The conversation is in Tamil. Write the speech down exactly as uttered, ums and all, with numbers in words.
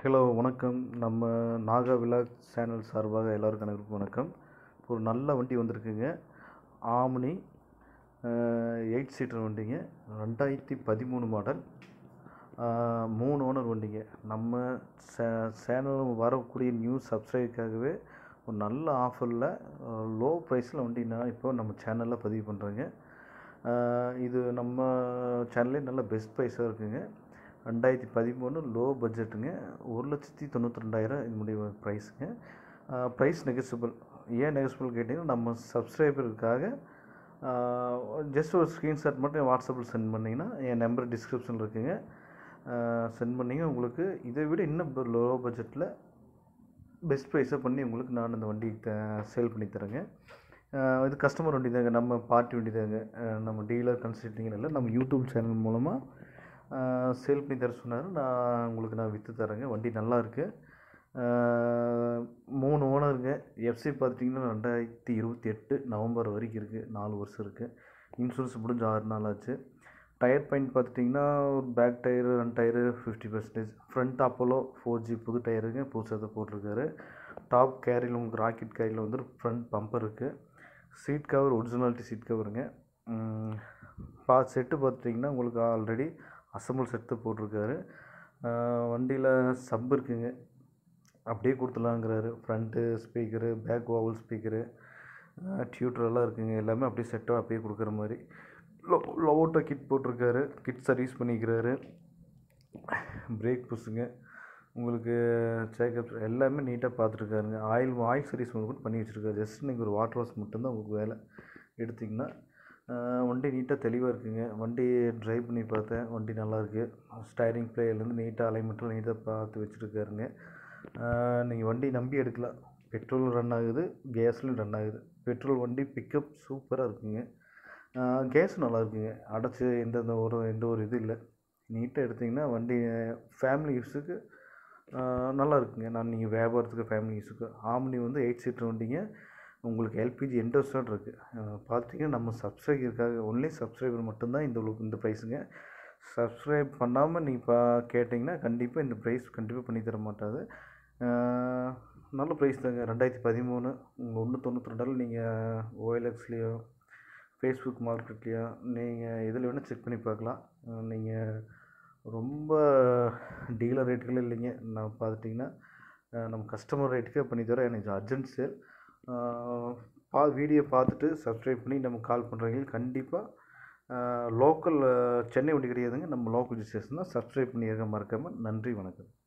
ஹலோ வணக்கம். நம்ம நாகா விலாக் சேனல் சார்பாக எல்லோருக்கும் அனைவருக்கும் வணக்கம். ஒரு நல்ல வண்டி வந்திருக்குங்க. ஆம்னி எயிட் சீட்டர் வண்டிங்க. ரெண்டாயிரத்தி பதிமூணு மாடல், மூணு ஓனர் வண்டிங்க. நம்ம சே சேனல் வரக்கூடிய நியூ சப்ஸ்கிரைபருக்காகவே ஒரு நல்ல ஆஃபரில் லோ ப்ரைஸில் வண்டி நான் இப்போ நம்ம சேனலில் பதிவு பண்ணுறேங்க. இது நம்ம சேனல்லே நல்ல பெஸ்ட் ப்ரைஸாக இருக்குங்க. ரெண்டாயிரத்தி பதிமூணு லோ பட்ஜெட்டுங்க. ஒரு லட்சத்தி தொண்ணூற்றி ரெண்டாயிரம் இதனுடைய ப்ரைஸுங்க. ப்ரைஸ் நெகசிபிள். ஏன் நெகசிபிள் கேட்டிங்கன்னா, நம்ம சப்ஸ்கிரைபருக்காக ஜஸ்ட் ஒரு ஸ்க்ரீன்ஷாட் மட்டும் வாட்ஸ்அப்பில் சென்ட் பண்ணிங்கன்னா, என் நம்பர் டிஸ்கிரிப்ஷனில் இருக்குங்க. சென்ட் பண்ணிங்க உங்களுக்கு இதை விட இன்னும் லோ பட்ஜெட்டில் பெஸ்ட் ப்ரைஸாக பண்ணி உங்களுக்கு நான் அந்த வண்டி த சேல் பண்ணி தரேங்க. இது கஸ்டமர் வண்டி தாங்க, நம்ம பார்ட்டி வண்டி தாங்க. நம்ம டீலர் கன்சல்ட்டிங் இல்லை, நம்ம யூடியூப் சேனல் மூலமாக சேல் பண்ணி தர சொன்னார். நான் உங்களுக்கு நான் விற்று தரேங்க. வண்டி நல்லா இருக்குது. மூணு ஓனருங்க. எஃப்சி பார்த்துட்டிங்கன்னா ரெண்டாயிரத்தி இருபத்தி எட்டு நவம்பர் வரைக்கும் இருக்குது. நாலு வருஷம் இருக்குது. இன்சூரன்ஸ் முடிஞ்சு ஆறு நாள் ஆச்சு. டயர் பாயிண்ட் பார்த்துட்டிங்கன்னா ஒரு பேக் டயரு ரெண்டு tyre fifty percentage. Front Apollo four G புது டயருங்க, புதுசாக தான் போட்டிருக்காரு. டாப் கேரியில் உங்களுக்கு ராக்கெட் கேரியில் வந்து ஃப்ரண்ட் பம்பர் இருக்குது. சீட் கவர் ஒரிஜினாலிட்டி சீட் கவருங்க. பா செட்டு பார்த்துட்டிங்கன்னா உங்களுக்கு ஆல்ரெடி அசம்பிள் செட்டு போட்டிருக்காரு. வண்டியில் சப் இருக்குங்க, அப்படியே கொடுத்துலாங்கிறாரு. Front speaker, back oval speaker, டியூட்டரெல்லாம் இருக்குங்க. எல்லாமே அப்படியே செட்டாக அப்படியே கொடுக்குற மாதிரி. லோ லோட்டோ கிட் போட்டிருக்காரு. கிட் சர்வீஸ் பண்ணிக்கிறாரு. பிரேக் புஷுங்க, உங்களுக்கு சேக்கப் எல்லாமே நீட்டாக பார்த்துருக்காருங்க. ஆயில் ஆயில் சர்வீஸ் கூட பண்ணி வச்சுருக்காரு. ஜஸ்ட் நீங்கள் ஒரு வாட்டர் வாஷ் மட்டும்தான் உங்களுக்கு வேலை. எடுத்திங்கன்னா வண்டி நீட்டாக தெளிவாக இருக்குங்க. வண்டி ட்ரைவ் பண்ணி பார்த்தேன். வண்டி நல்லாயிருக்கு. ஸ்டைரிங் பிளேயர்லேருந்து நீட்டாக அலைன்மெண்ட்டில் நீட்டாக பார்த்து வச்சுருக்காருங்க. நீங்கள் வண்டி நம்பி எடுக்கலாம். பெட்ரோல் ரன் ஆகுது, கேஸ்லையும் ரன் ஆகுது. பெட்ரோல் வண்டி பிக்கப் சூப்பராக இருக்குங்க. கேஸ் நல்லா இருக்குங்க. அடைச்சி எந்த ஒரு எந்த ஒரு இது இல்லை. நீட்டாக எடுத்திங்கன்னா வண்டி ஃபேமிலி யூஸுக்கு நல்லா இருக்குங்க. நான் நீங்கள் வியாபாரத்துக்கு ஃபேமிலி யூஸுக்கு ஆம்னி வந்து எயிட் சீட்டர் வண்டிங்க. உங்களுக்கு எல்பிஜி என்டோஸ்டாட் இருக்குது. பார்த்தீங்கன்னா நம்ம சப்ஸ்கிரைபருக்காக ஒன்லி சப்ஸ்கிரைபர் மட்டும்தான் இந்த இந்த ப்ரைஸுங்க. சப்ஸ்கிரைப் பண்ணாமல் நீங்கள் பா கேட்டிங்கன்னா கண்டிப்பாக இந்த ப்ரைஸ் கண்டிப்பாக பண்ணி தர மாட்டாது. நல்ல ப்ரைஸ் தாங்க. ரெண்டாயிரத்தி பதிமூணு உங்கள் ஒன்று தொண்ணூற்றி ரெண்டால் நீங்கள் ஓஎல்எக்ஸ்லேயோ ஃபேஸ்புக் மார்க்கெட்லேயோ நீங்கள் இதில் வேணால் செக் பண்ணி பார்க்கலாம். நீங்கள் ரொம்ப டீலர் ரேட்டுகள் இல்லைங்க. நான் பார்த்துட்டிங்கன்னா நம்ம கஸ்டமர் ரேட்டுக்கே பண்ணி தரோம். எனக்கு அர்ஜென்ட் சேல். பா வீடியோ பார்த்துட்டு சப்ஸ்கிரைப் பண்ணி நம்ம கால் பண்ணுறவங்க கண்டிப்பாக லோக்கல் சென்னை வண்டி கிடையாதுங்க. நம்ம லோக்கல் ஸ்டேஷன் தான். சப்ஸ்கிரைப் பண்ணியிருக்க மறக்காமல். நன்றி, வணக்கம்.